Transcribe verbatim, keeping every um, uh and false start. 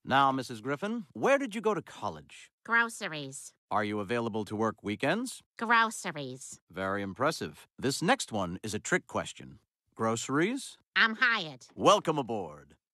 Now, Missus Griffin, where did you go to college? Groceries. Are you available to work weekends? Groceries. Very impressive. This next one is a trick question. Groceries? I'm hired. Welcome aboard.